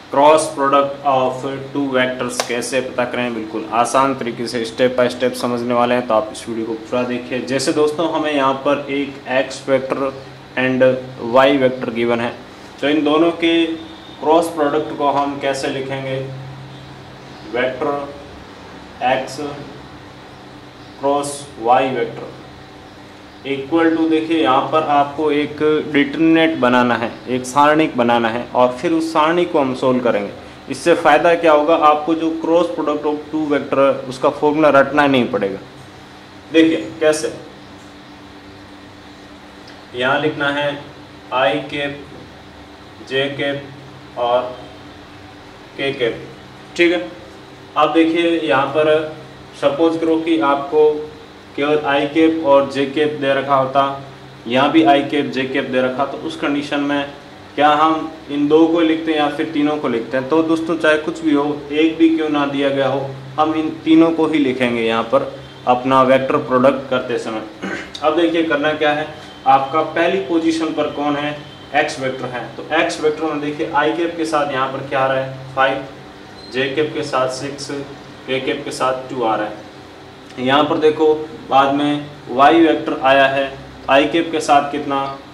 Cross product of two vectors कैसे पता करें, बिल्कुल आसान तरीके से स्टेप बाय स्टेप समझने वाले हैं, तो आप इस वीडियो को पूरा देखिए। जैसे दोस्तों हमें यहाँ पर एक X vector and Y vector given है, तो इन दोनों के क्रॉस प्रोडक्ट को हम कैसे लिखेंगे, vector X cross Y vector equal to, देखिए यहाँ पर आपको एक डिटरमिनेंट बनाना है, एक सारणिक बनाना है और फिर उस सारणी को हम सोल्व करेंगे। इससे फ़ायदा क्या होगा, आपको जो cross product of two vector है उसका फॉर्मूला रटना नहीं पड़ेगा। देखिए कैसे, यहाँ लिखना है आई कैप जे कैप और के कैप, ठीक है। अब देखिए यहाँ पर सपोज करो कि आपको केवल आई कैप और जे कैप दे रखा होता, यहाँ भी आई कैप जे कैप दे रखा, तो उस कंडीशन में क्या हम इन दो को लिखते हैं या फिर तीनों को लिखते हैं। तो दोस्तों चाहे कुछ भी हो, एक भी क्यों ना दिया गया हो, हम इन तीनों को ही लिखेंगे यहाँ पर अपना वेक्टर प्रोडक्ट करते समय। अब देखिए करना क्या है, आपका पहली पोजीशन पर कौन है, एक्स वेक्टर है। तो एक्स वेक्टर में देखिए आई कैप के साथ यहाँ पर क्या आ रहा है 5, जे कैप के साथ 6, के कैप के साथ 2 आ रहा है। यहाँ पर देखो बाद में वाई वेक्टर आया है, आई कैप के साथ कितना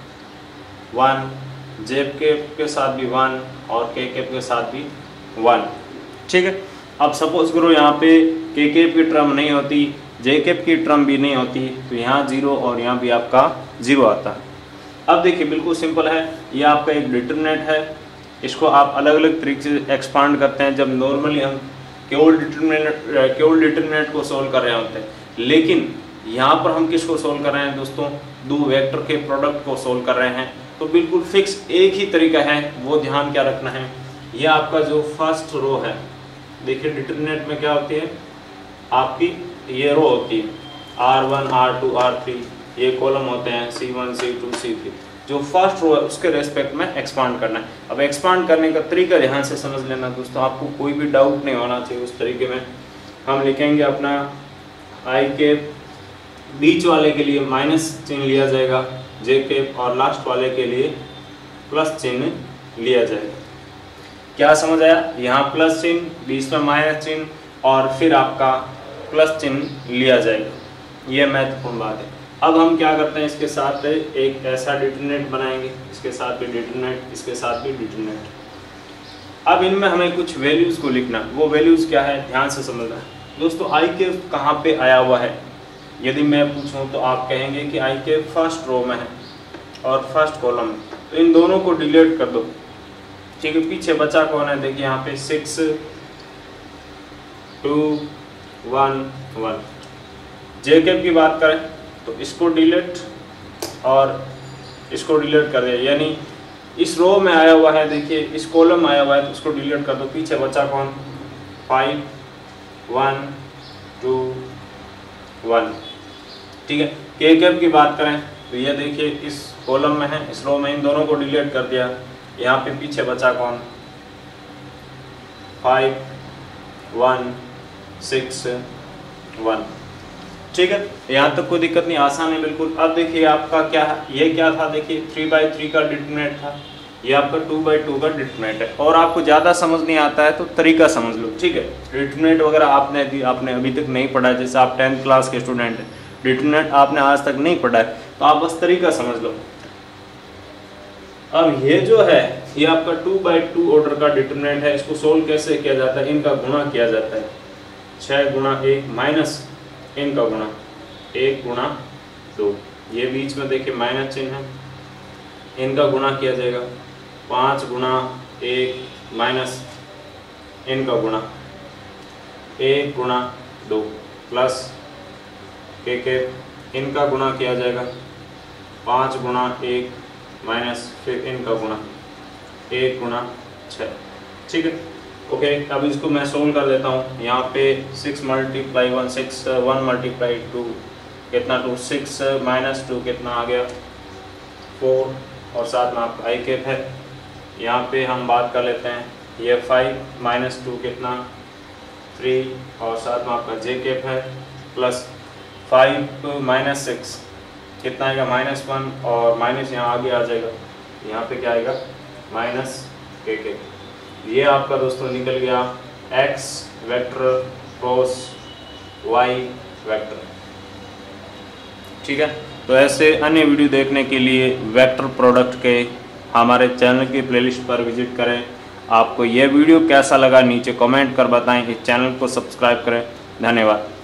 1, जे कैप के साथ भी 1 और के कैप के साथ भी 1, ठीक है। अब सपोज करो यहाँ पे के कैप की टर्म नहीं होती, जे कैप की टर्म भी नहीं होती, तो यहाँ 0 और यहाँ भी आपका 0 आता है। अब देखिए बिल्कुल सिंपल है, ये आपका एक डिटरमिनेंट है, इसको आप अलग अलग तरीके से एक्सपांड करते हैं जब नॉर्मली हम केवल डिटरमिनेंट को सोल्व कर रहे होते हैं। लेकिन यहाँ पर हम किसको सोल्व कर रहे हैं दोस्तों, दो वेक्टर के प्रोडक्ट को सोल्व कर रहे हैं। तो बिल्कुल फिक्स एक ही तरीका है, वो ध्यान क्या रखना है, यह आपका जो फर्स्ट रो है, देखिए डिटरमिनेंट में क्या होती है आपकी, ये रो होती है R1 R2 R3, ये कॉलम होते हैं C1 C2 C3। जो फर्स्ट रो है उसके रेस्पेक्ट में एक्सपांड करना है। अब एक्सपांड करने का तरीका ध्यान से समझ लेना दोस्तों, आपको कोई भी डाउट नहीं होना चाहिए। उस तरीके में हम लिखेंगे अपना आई कैप, बीच वाले के लिए माइनस चिन्ह लिया जाएगा, जे कैप और लास्ट वाले के लिए प्लस चिन्ह लिया जाएगा। क्या समझ आया, यहाँ प्लस चिन्ह, बीच में माइनस चिन्ह और फिर आपका प्लस चिन्ह लिया जाएगा। ये महत्वपूर्ण बात है। अब हम क्या करते हैं, इसके साथ एक ऐसा डिटरमिनेंट बनाएंगे, इसके साथ भी डिटरमिनेंट, इसके साथ भी डिटरमिनेंट। अब इनमें हमें कुछ वैल्यूज़ को लिखना, वो वैल्यूज़ क्या है ध्यान से समझना है दोस्तों। आई कैप कहाँ पे आया हुआ है, यदि मैं पूछूं तो आप कहेंगे कि आई कैप फर्स्ट रो में है और फर्स्ट कॉलम में, तो इन दोनों को डिलीट कर दो, ठीक है। पीछे बचा कौन है, देखिए यहाँ पे 6 2 1 1। जे कैप की बात करें तो इसको डिलीट और इसको डिलीट कर दिया, यानी इस रो में आया हुआ है, देखिए इस कॉलम में आया हुआ है, तो उसको डिलीट कर दो। पीछे बचा कौन 5 1 2 1, ठीक है। के कैप की बात करें तो ये देखिए इस कॉलम में है, इस रो में, इन दोनों को डिलीट कर दिया। यहाँ पे पीछे बचा कौन 5 1 6 1, ठीक है। यहाँ तक कोई दिक्कत नहीं, आसान है बिल्कुल। अब देखिए आपका क्या है, ये क्या था, देखिए 3/3 का डिटरमिनेंट था, ये आपका 2/2 का डिटरमिनेंट है। और आपको ज़्यादा समझ नहीं आता है तो तरीका समझ लो, ठीक है। डिटरमिनेंट वगैरह आपने अभी तक नहीं पढ़ा है, जैसे आप 10th क्लास के स्टूडेंट हैं, डिटरमिनेंट आपने आज तक नहीं पढ़ा है, तो आप बस तरीका समझ लो। अब ये जो है ये आपका 2/2 ऑर्डर का डिटरमिनेंट है, इसको सोल्व कैसे किया जाता है, इनका गुणा किया जाता है, 6 गुणा 1 माइनस इनका गुणा 1 गुणा 2, ये बीच में देखिए माइनस चिन्ह है, इनका गुणा किया जाएगा 5 गुणा 1 माइनस इनका गुणा 1 गुणा 2 प्लस के कैप, इनका गुणा किया जाएगा 5 गुणा 1 माइनस फिर इनका गुणा 1 गुणा 6, ठीक है। ओके, अब इसको मैं सोल्व कर देता हूँ। यहाँ पे 6 × 1 6 1 × 2 कितना 2, 6 - 2 कितना आ गया 4, और साथ में आपका आई कैप है। यहाँ पे हम बात कर लेते हैं, ये 5 - 2 कितना 3, और साथ में आपका जे कैप है, प्लस 5 - 6 कितना आएगा -1, और माइनस यहाँ आगे आ जाएगा, यहाँ पे क्या आएगा माइनस के कैप। ये आपका दोस्तों निकल गया x vector cross y vector. ठीक है, तो ऐसे अन्य वीडियो देखने के लिए वेक्टर प्रोडक्ट के हमारे चैनल की प्लेलिस्ट पर विजिट करें। आपको यह वीडियो कैसा लगा नीचे कमेंट कर बताएं। इस चैनल को सब्सक्राइब करें। धन्यवाद।